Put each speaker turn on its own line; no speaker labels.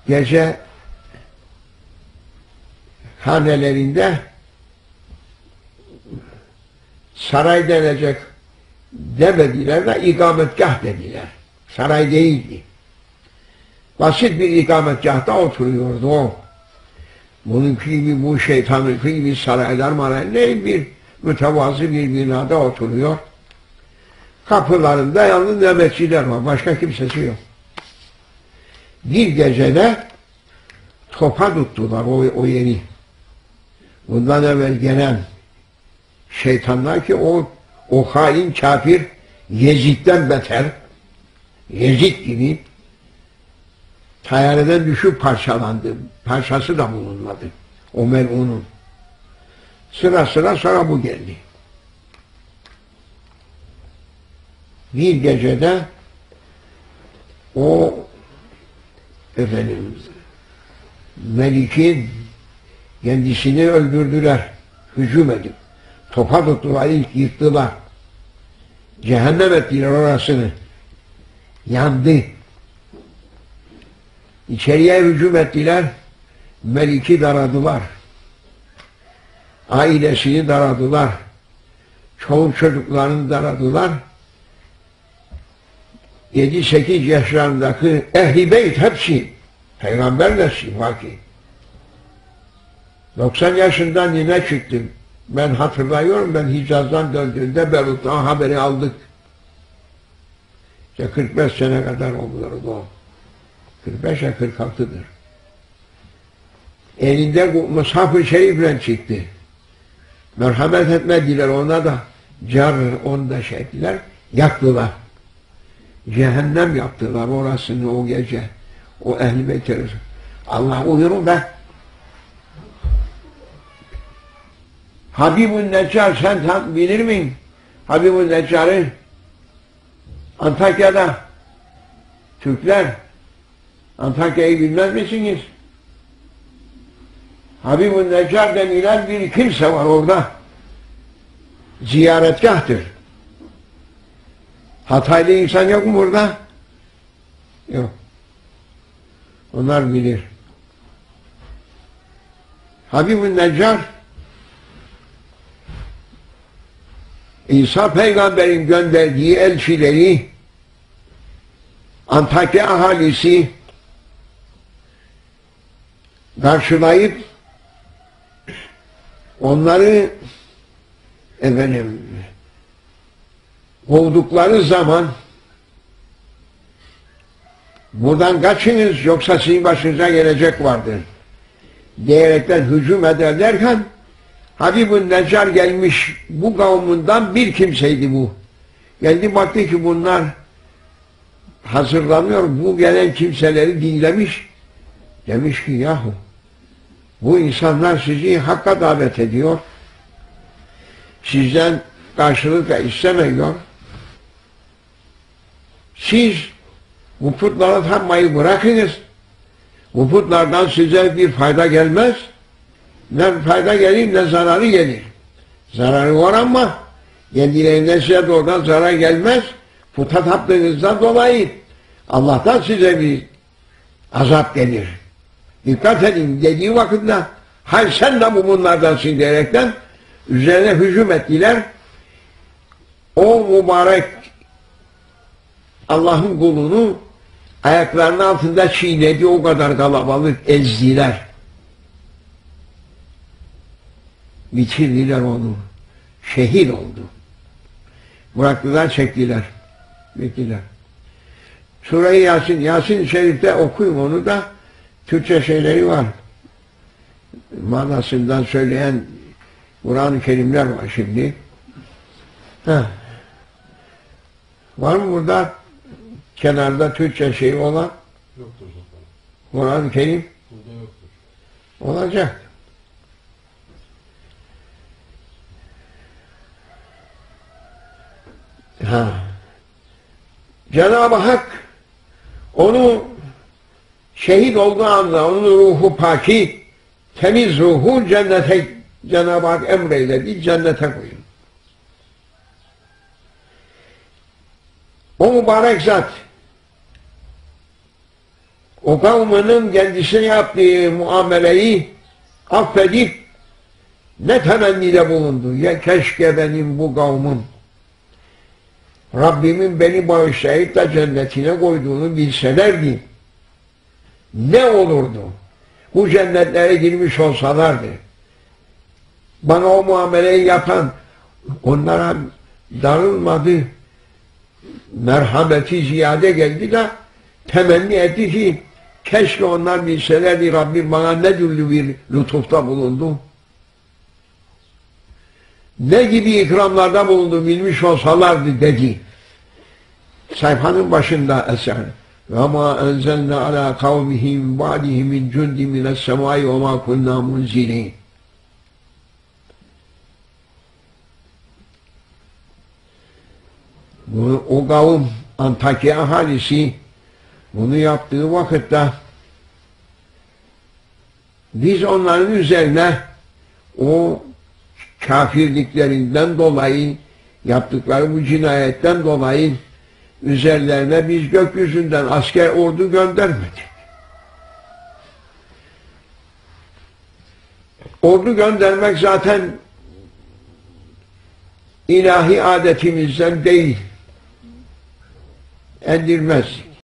gece hanelerinde saray denecek demediler de ikametgah dediler. Saray değildi. Basit bir ikametgahta oturuyordu o. Bununki gibi, bu şeytanınki gibi saraylar maraylar, bir mütevazı bir binada oturuyor. Kapılarında yalnız nöbetçiler var. Başka kimsesi yok. Bir gecede topa tuttular o yeri. Bundan evvel gelen şeytanlar ki o hain kafir Yezid'den beter, Yezid gibi tayyareden düşüp parçalandı. Parçası da bulunmadı. O melunun. Sıra sıra sonra bu geldi. Bir gecede o Melik'in kendisini öldürdüler. Hücum edip. Topa tuttular, ilk yıktılar. Cehennem ettiler orasını. Yandı. İçeriye hücum ettiler. Melik'i daradılar. Ailesini daradılar. Çoluk çocuklarını daradılar. 7-8 yaşlarındaki Ehl-i Beyt hepsi Peygamber nesli var ki. 90 yaşından yine çıktım. Ben hatırlıyorum, ben Hicaz'dan döndüğümde Beyrut'tan haberi aldık. İşte 45 sene kadar oluyor o. 45'e 46'dır. Elinde Mushaf-ı Şerif'le çıktı. Merhamet etmediler ona da. Onu da şey ettiler. Yaktılar. Cehennem yaptılar orasını o gece. O Ehl-i Beyt'e. Allah uyurun be. Habib-ül Neccar sen bilir misin? Habib-ül Neccar'ı Antakya'da Türkler Antakya'yı bilmez misiniz? Habib-ül Neccar denilen bir kimse var orada. Ziyaretgahtır. Hataylı insan yok mu burada? Yok. Onlar bilir. Habib-ül Neccar İsa Peygamber'in gönderdiği elçileri Antakya ahalisi karşılayıp onları kovdukları zaman buradan kaçınız yoksa sizin başınıza gelecek vardır diyerekten hücum ederlerken Habib-ül Neccar gelmiş, bu kavmundan bir kimseydi bu. Geldi baktı ki bunlar hazırlanıyor, bu gelen kimseleri dinlemiş. Demiş ki yahu bu insanlar sizi hakka davet ediyor. Sizden karşılık da istemiyor. Siz bu putlara tapmayı bırakınız. Bu putlardan size bir fayda gelmez. Ne fayda gelir ne zararı gelir. Zararı var ama kendilerinden size doğrudan zarar gelmez. Puta taptığınızdan dolayı Allah'tan size bir azap gelir. Dikkat edin dediği vakitte hayır sen de bunlardansın diyerekten üzerine hücum ettiler. O mübarek Allah'ın kulunu ayaklarının altında çiğnedi, o kadar kalabalık ezdiler. Bitirdiler onu. Şehit oldu. Bıraktılar, çektiler. Bittiler. Sure-i Yasin, Yasin-i Şerif'te okuyun onu da Türkçe şeyleri var. Manasından söyleyen Kur'an-ı Kerimler var şimdi. Heh. Var mı burada kenarda Türkçe şeyi olan?
Yoktur.
Kur'an-ı Kerim?
Burada yoktur.
Olacak. Cenab-ı Hak onu şehit olduğu anda onun ruhu paki, temiz ruhu cennete Cenab-ı Hak emreyledi, cennete koyun. O mübarek zat o kavminin kendisine yaptığı muameleyi affedip ne temennide bulundu. Ya keşke benim bu kavmim Rabbimin beni bağışlayıp da cennetine koyduğunu bilselerdi. Ne olurdu? Bu cennetlere girmiş olsalardı. Bana o muameleyi yapan onlara darılmadı. Merhameti ziyade geldi de temenni etti ki keşke onlar bilselerdi Rabbim bana ne türlü bir lütufta bulundu. Ne gibi ikramlarda bulundu bilmiş olsalardı dedi. Sayfanın başında eser. وَمَا أَنْزَلْنَا عَلَى قَوْمِهِمْ بَعْدِهِ مِنْ جُنْدٍ مِنَ السَّمَاءِ وَمَا كُنَّا مُنْزِلِينَ. O kavim Antakya ahalisi bunu yaptığı vakitte biz onların üzerine o kafirliklerinden dolayı yaptıkları bu cinayetten dolayı üzerlerine biz gökyüzünden asker ordu göndermedik. Ordu göndermek zaten ilahi adetimizden değil. Endirmezdik.